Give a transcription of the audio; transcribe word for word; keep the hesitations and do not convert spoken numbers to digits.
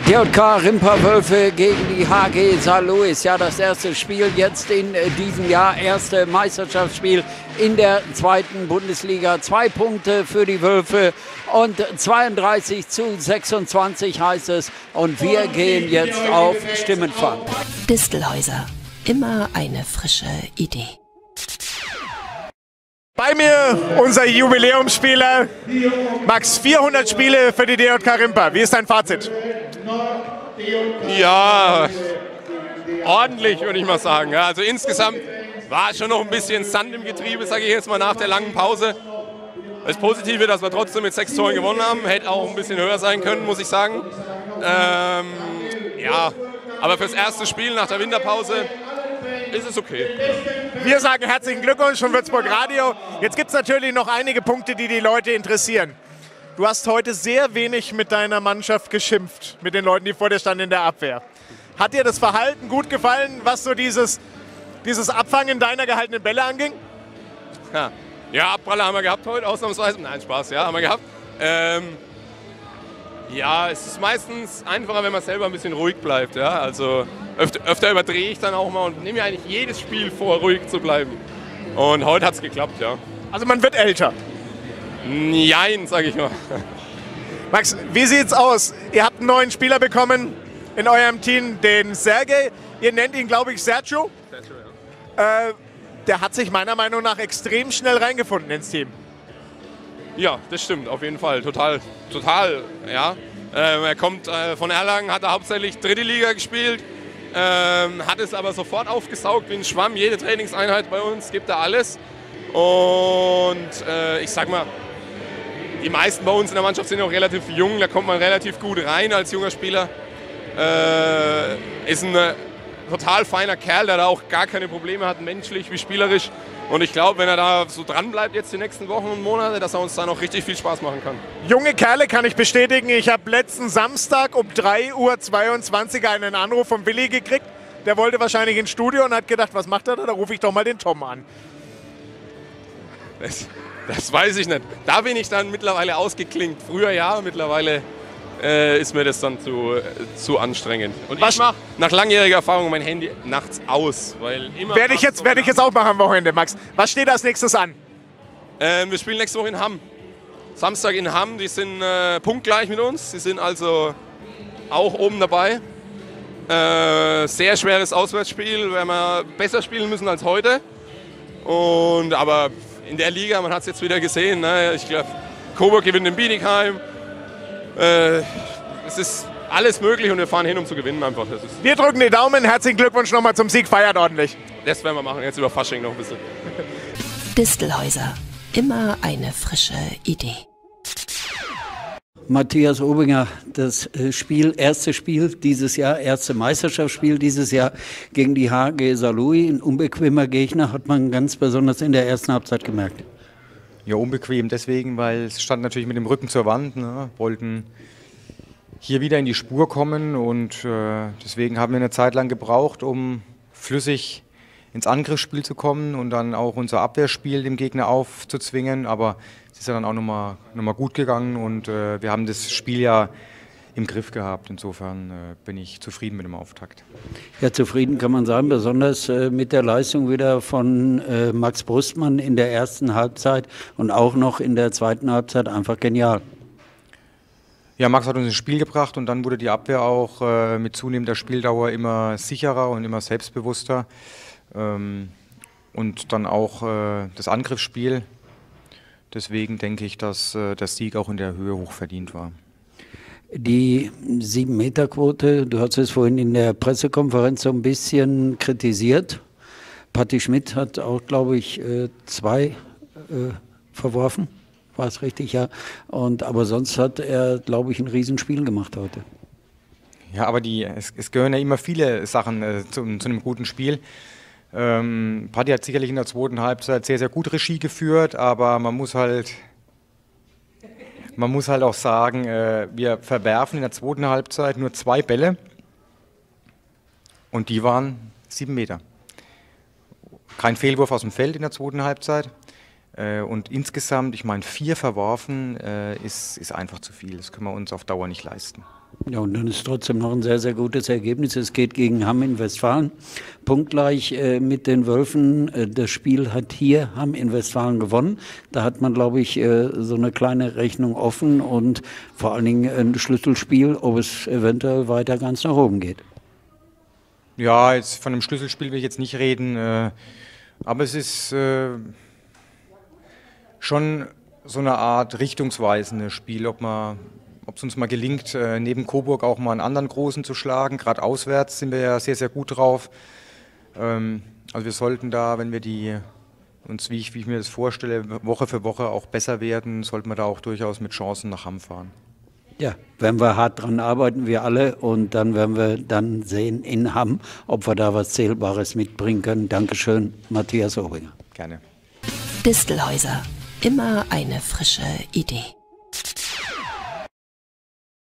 D J K Rimperwölfe gegen die H G Saarlouis. Ja, das erste Spiel jetzt in diesem Jahr. Erste Meisterschaftsspiel in der zweiten Bundesliga. Zwei Punkte für die Wölfe und zweiunddreißig zu sechsundzwanzig heißt es. Und wir gehen jetzt auf Stimmenfang. Distelhäuser. Immer eine frische Idee. Bei mir unser Jubiläumsspieler Max, vierhundert Spiele für die D J K Rimper. Wie ist dein Fazit? Ja, ordentlich würde ich mal sagen. Ja, also insgesamt war schon noch ein bisschen Sand im Getriebe, sage ich jetzt mal, nach der langen Pause. Das Positive, dass wir trotzdem mit sechs Toren gewonnen haben, hätte auch ein bisschen höher sein können, muss ich sagen. Ähm, ja, aber fürs erste Spiel nach der Winterpause ist es okay. Wir sagen herzlichen Glückwunsch von Würzburg Radio. Jetzt gibt es natürlich noch einige Punkte, die die Leute interessieren. Du hast heute sehr wenig mit deiner Mannschaft geschimpft, mit den Leuten, die vor dir standen in der Abwehr. Hat dir das Verhalten gut gefallen, was so dieses, dieses Abfangen deiner gehaltenen Bälle anging? Ja, ja, Abpraller haben wir gehabt heute, ausnahmsweise. Nein, Spaß, ja, haben wir gehabt. Ähm, ja, es ist meistens einfacher, wenn man selber ein bisschen ruhig bleibt. Ja? Also öfter, öfter überdrehe ich dann auch mal und nehme mir eigentlich jedes Spiel vor, ruhig zu bleiben. Und heute hat es geklappt, ja. Also man wird älter? Nein, sag ich mal. Max, wie sieht's aus? Ihr habt einen neuen Spieler bekommen in eurem Team, den Sergej. Ihr nennt ihn, glaube ich, Sergio. Sergio, ja. Äh, der hat sich meiner Meinung nach extrem schnell reingefunden ins Team. Ja, das stimmt, auf jeden Fall. Total, total, ja. Ähm, er kommt äh, von Erlangen, hat er hauptsächlich dritte Liga gespielt, ähm, hat es aber sofort aufgesaugt wie ein Schwamm. Jede Trainingseinheit bei uns, gibt er alles. Und äh, ich sag mal, die meisten bei uns in der Mannschaft sind auch relativ jung, da kommt man relativ gut rein als junger Spieler. Äh, ist ein äh, total feiner Kerl, der da auch gar keine Probleme hat, menschlich wie spielerisch. Und ich glaube, wenn er da so dran bleibt jetzt die nächsten Wochen und Monate, dass er uns da noch richtig viel Spaß machen kann. Junge Kerle kann ich bestätigen. Ich habe letzten Samstag um drei Uhr zweiundzwanzig einen Anruf von Willi gekriegt. Der wollte wahrscheinlich ins Studio und hat gedacht, was macht er da? Da rufe ich doch mal den Tom an. Das, das weiß ich nicht. Da bin ich dann mittlerweile ausgeklinkt. Früher ja, mittlerweile äh, ist mir das dann zu, äh, zu anstrengend. Und Was? ich mache nach langjähriger Erfahrung mein Handy nachts aus. Weil immer Werde ich, jetzt, werd ich jetzt auch machen am Wochenende, Max. Was steht als nächstes an? Äh, wir spielen nächste Woche in Hamm. Samstag in Hamm, die sind äh, punktgleich mit uns. Die sind also auch oben dabei. Äh, sehr schweres Auswärtsspiel, werden wir besser spielen müssen als heute. Und, aber in der Liga, man hat es jetzt wieder gesehen, ne? Ich glaube, Coburg gewinnt in Bietigheim. Äh, es ist alles möglich und wir fahren hin, um zu gewinnen einfach. Das, ist, Wir drücken die Daumen. Herzlichen Glückwunsch nochmal zum Sieg. Feiert ordentlich. das werden wir machen, jetzt über Fasching noch ein bisschen. Distelhäuser. Immer eine frische Idee. Matthias Obinger, das Spiel, erste Spiel dieses Jahr, erste Meisterschaftsspiel dieses Jahr gegen die H G Saarlouis. Ein unbequemer Gegner, hat man ganz besonders in der ersten Halbzeit gemerkt. Ja, unbequem deswegen, weil es stand natürlich mit dem Rücken zur Wand, ne? Wollten hier wieder in die Spur kommen und äh, deswegen haben wir eine Zeit lang gebraucht, um flüssig ins Angriffsspiel zu kommen und dann auch unser Abwehrspiel dem Gegner aufzuzwingen, aber es ist ja dann auch nochmal noch mal gut gegangen und äh, wir haben das Spiel ja im Griff gehabt. Insofern äh, bin ich zufrieden mit dem Auftakt. Ja, zufrieden kann man sein, besonders äh, mit der Leistung wieder von äh, Max Brustmann in der ersten Halbzeit und auch noch in der zweiten Halbzeit einfach genial. Ja, Max hat uns ins Spiel gebracht und dann wurde die Abwehr auch äh, mit zunehmender Spieldauer immer sicherer und immer selbstbewusster. Ähm, und dann auch äh, das Angriffsspiel. Deswegen denke ich, dass äh, der Sieg auch in der Höhe hochverdient war. Die sieben-Meter-Quote, du hast es vorhin in der Pressekonferenz so ein bisschen kritisiert. Patti Schmidt hat auch, glaube ich, äh, zwei äh, verworfen. War es richtig, ja. Und, aber sonst hat er, glaube ich, ein Riesenspiel gemacht heute. Ja, aber die, es, es gehören ja immer viele Sachen äh, zu, zu einem guten Spiel. Ähm, Patti hat sicherlich in der zweiten Halbzeit sehr, sehr gut Regie geführt, aber man muss halt, man muss halt auch sagen, äh, wir verwerfen in der zweiten Halbzeit nur zwei Bälle und die waren sieben Meter. Kein Fehlwurf aus dem Feld in der zweiten Halbzeit. Äh, und insgesamt, ich meine, vier verworfen äh, ist, ist einfach zu viel. Das können wir uns auf Dauer nicht leisten. Ja, und dann ist trotzdem noch ein sehr, sehr gutes Ergebnis. Es geht gegen Hamm in Westfalen. Punktgleich äh, mit den Wölfen. Äh, das Spiel hat hier Hamm in Westfalen gewonnen. Da hat man, glaube ich, äh, so eine kleine Rechnung offen und vor allen Dingen ein Schlüsselspiel, ob es eventuell weiter ganz nach oben geht. Ja, jetzt von einem Schlüsselspiel will ich jetzt nicht reden. Äh, aber es ist äh, schon so eine Art richtungsweisendes Spiel, ob man... Ob es uns mal gelingt, neben Coburg auch mal einen anderen Großen zu schlagen. Gerade auswärts sind wir ja sehr, sehr gut drauf. Also wir sollten da, wenn wir die uns, wie ich, wie ich mir das vorstelle, Woche für Woche auch besser werden, sollten wir da auch durchaus mit Chancen nach Hamm fahren. Ja, werden wir hart dran arbeiten, wir alle. Und dann werden wir dann sehen in Hamm, ob wir da was Zählbares mitbringen können. Dankeschön, Matthias Obinger. Gerne. Distelhäuser. Immer eine frische Idee.